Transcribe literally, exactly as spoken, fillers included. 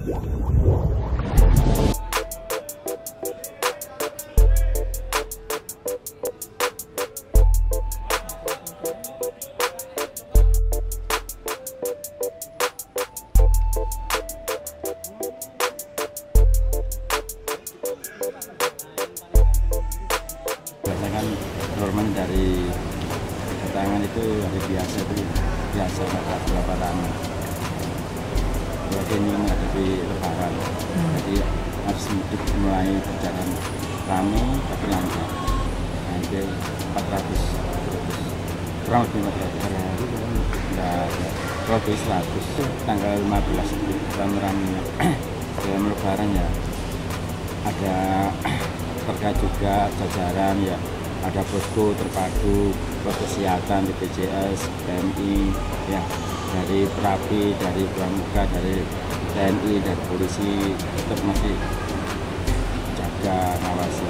Biasanya kan normal dari kedatangan itu hari biasa itu biasa pada lebaran. Jadi ini menghadapi lebaran, hmm. jadi harus mudik mulai berjalan ramai tapi lancar. Nanti empat ratus, kurang lebih empat ratus hari hari enggak kurang lebih seratus tanggal lima belas itu ramai-ramainya. Dalam lebaran ya ada terkait juga jajaran ya, ada posko terpadu, pos kesehatan, B P J S, P M I, ya dari Perapi, dari Pramuka, dari T N I, dari polisi tetap masih jaga ngawasi.